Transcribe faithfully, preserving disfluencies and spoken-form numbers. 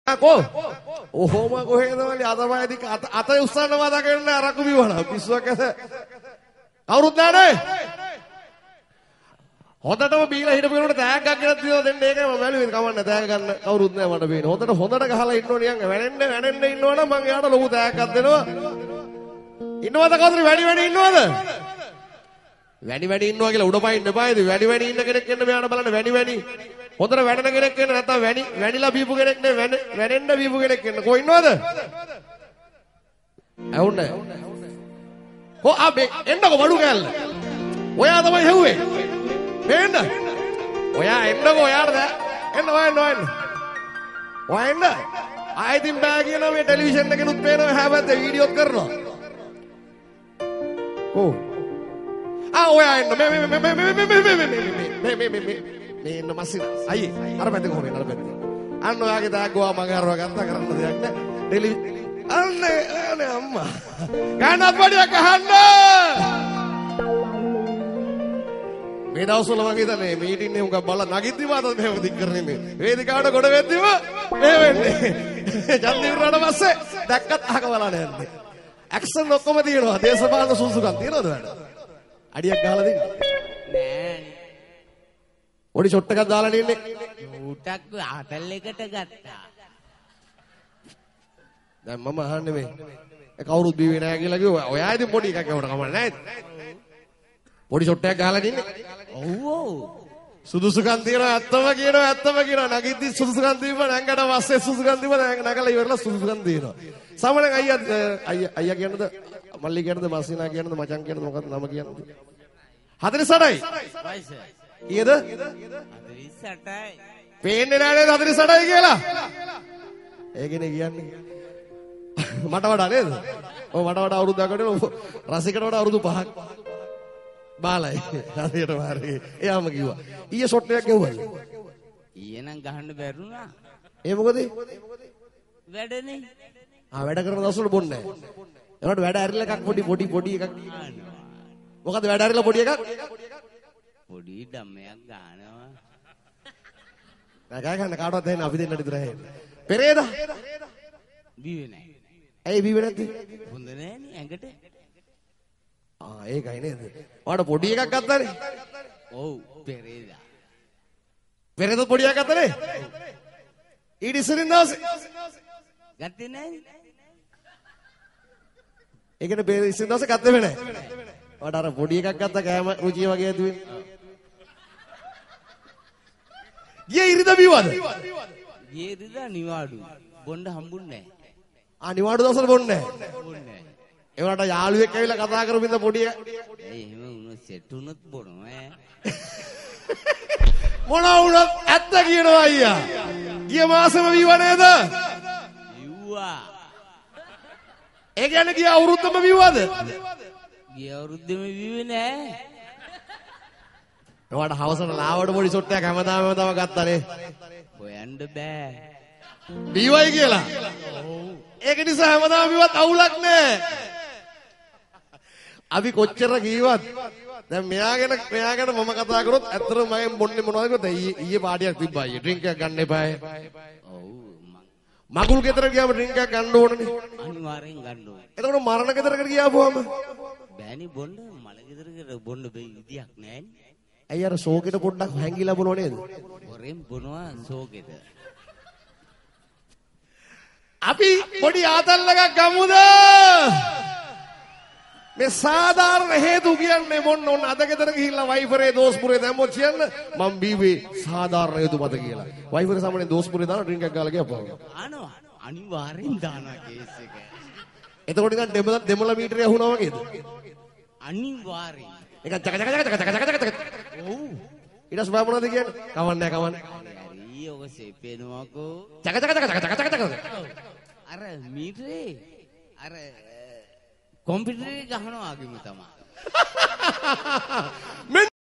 Ko, oh homa ko hena wali ada mah di ata usaha nama ada kena araku biwana, pisau kese. Kau rutna deh. Hoda tuh bila hidup kita udah tayang gak kita dan deh kan malu kawan tayang kan kau rutna mana bin. Hoda tuh hoda tuh kalah Indo nih yang wenende wenende Indo na mang ada logo tayang kan deh no. Indo ada kau tuh wedi wedi Indo ada. Wedi wedi Indo aja lah udah pakai udah pakai wedi wedi Indo kena kena biar balan wedi wedi. Hoda වැඩන කෙනෙක් වෙන නැත්නම් වැනි vanilla බීපු කෙනෙක් නේ වැනෙන්න බීපු කෙනෙක් වෙන කො ඉන්නවද? ඇහුන්නේ. කො ආ එන්නකො බඩු කෑල්ල. ඔයා තමයි හෙව්වේ. එන්න. ඔයා එන්නකො ඔයාට එන්න ඔයා එන්න ඔයා එන්න. ඔයා එන්න. ආයෙත් බෑ කියනවා මේ ටෙලිවිෂන් එකෙනුත් පේනවා හැබැයි වීඩියෝත් කරනවා. කො? ආ ඔයා එන්න මේ මේ මේ මේ මේ මේ මේ මේ මේ මේ ඉන්න මස්සින අයියේ අර පැත්තේ කොහොමද අර පැත්තේ අන්න ඔයාගේ දාග්ගවා මම අරව ගත්තා කරන්න දෙයක් නෑ ඩෙලි අන්න අනේ අම්මා ගන්නත් පඩියක් අහන්න මේ දවස්වල මම හිතන්නේ මීටින් එක උඟක් බලලා නගිද්දිම අත මෙහෙම දික් කරන්නේ මේ වේදිකාවට ගොඩ වෙද්දිම මේ වෙන්නේ ජන්දි ඉවරනට පස්සේ දැක්කත් අහක බලන්න යන්නේ ඇක්ෂන් ඔක්කොම තියෙනවා දේශපාලන සුසුකම් තියෙනවද වැඩ අඩියක් ගහලා දෙන්න නෑ Odi shot එකක් දාලා ඉන්නේ. ඌටක් ආතල් එකට ගත්තා. දැන් මම අහන්නේ මේ. ඒ කවුරුත් බීවේ නැහැ කියලා කිව්වා. ඔයා ඉතින් පොඩි එකක් ඒවට කමක් නැහැ. පොඩි shot එකක් ගහලා ඉන්නේ. ඔව් ඔව්. සුදුසුකම් තියනවා ඇත්තම කියනවා ඇත්තම කියනවා. නගිද්දි සුදුසුකම් දීපුවා නැංගට පස්සේ සුදුසුකම් දීපුවා නැගලා ඉවරලා සුදුසුකම් දිනවා. සමහරෙන් අයියා අයියා අයියා කියනද මල්ලි කියනද මස්සිනා කියනද මචං කියනද මොකක්ද නම කියනද? හතළිස් අටයි. වයස ඊයද හතළිස් අටයි පේන්නේ නැහැ නේද හතළිස් අටයි කියලා ඒකනේ කියන්නේ මට වඩා නේද ඔව් මට වඩා අවුරුද්දක් වඩා රසිකට වඩා අවුරුදු පහක් බාලයි හරියට මාරේ එයාම කිව්වා ඊයේ ෂොට් එකක් ගෙවුවා ඊයේ නම් ගහන්න බැරුණා ඒ මොකද වැඩනේ ආ වැඩ කරන දවස්වල බොන්නේ නැහැ ඒකට වැඩ ඇරිලා එකක් පොඩි පොඩි පොඩි එකක් මොකද වැඩ ඇරිලා පොඩි එකක් පොඩි ධම්මයක් ගන්නවා. නෑ ගන්න කාටවත් දෙන්න අපි දෙන්නට විතර හැන්නේ. පෙරේදා. බීවේ නෑ. ඇයි බීවේ නැත්තේ? හොඳ නෑනේ ඇඟට. ආ ඒකයි නේද? ඔයාට පොඩි එකක් ගත්තානේ. ඔව් පෙරේදා. පෙරේදා පොඩි එකක් ගත්තානේ? ඊට ඉස්සරින් දවසේ. ගත්තේ නෑනේ. ඒ කියන්නේ පෙරේදා ඉස්සරින් දවසේ ගත්තේ නෑ. ඔයාට අර පොඩි එකක් ගත්තා කෑම රුචිය වගේ ඇදුවේ. ගියේ ඉරිදා බිව්වද? ගියේ ඉරිදා නිවාඩු. බොන්න හම්බුන්නේ නැහැ. ආ නිවාඩු දවසට බොන්නේ නැහැ. බොන්නේ නැහැ. ඒ වලට යාළුවෙක් ඇවිල්ලා කතා කරපින්ද පොඩි එක. ඒ එහෙම වුණොත් සෙට් වුණොත් බොනවා ඈ. මොන වුණත් ඇත්ත කියනවා අයියා. ගිය මාසෙම බිව්ව නේද? බිව්වා. ඒ කියන්නේ ගිය අවුරුද්දම බිව්වද? ගිය අවුරුද්දෙම බිව්වේ නැහැ. ඔයාට හවසට ලාවට පොඩි ෂොට් එකක් හැමදාම හැමදාම ගත්තානේ. හොයන්න බෑ. බීවයි කියලා. ඔව්. ඒක නිසා හැමදාම බිවත් අවුලක් නෑ. අපි කොච්චර කීවත් දැන් මෙයාගෙන මෙයාගෙන මම කතා කරොත් ඇත්තටම මම බොන්නේ මොනවද කියොත් ඊයේ පාටියක් තිබ්බා ඊයේ ඩ්‍රින්ක් එකක් ගන්න එපායි. ඔව්. මගුල් ගෙදර ගියාම ඩ්‍රින්ක් එකක් ගන්න ඕනනේ. අනිවාර්යෙන් ගන්න ඕනේ. එතකොට මරණ ගෙදරකට ගියාපුවම බෑනි බොන්න මල ගෙදරකට බොන්න බැරි විදියක් නෑනේ. ඇයි අර ෂෝකෙට පොඩ්ඩක් හැංගිලා බොනව නේද? හොරෙන් බොනවා ෂෝකෙට. අපි පොඩි ආතල් එකක් ගමුද? මේ සාධාරණ හේතු කියන්නේ මොන්න ඕන අද ගෙදර ගිහිල්ලා වයිෆරේ දෝස්පුරේ දැම්මොත් කියන්න මම බීවේ සාධාරණ හේතු මත කියලා. වයිෆරේ සාමාන්‍ය දෝස්පුරේ දාන ඩ්‍රින්ක් එකක් ගාලා ගියපුවා. ආනවා අනිවාර්යෙන් දානවා කේස් එක. එතකොට නිකන් දෙමළ දෙමළ මීටරේ අහුණා වගේද? අනිවාර්යෙන්. එක චක චක චක චක චක චක චක ඔව් ඊට පස්සේ මොනවද කියන්නේ කවන්නේ කවන්නේ හරි ඔක සෙපෙනවකෝ චක චක චක චක චක චක අර මීටරේ අර කොම්පියුටරේ ගහනවා වගේම තමයි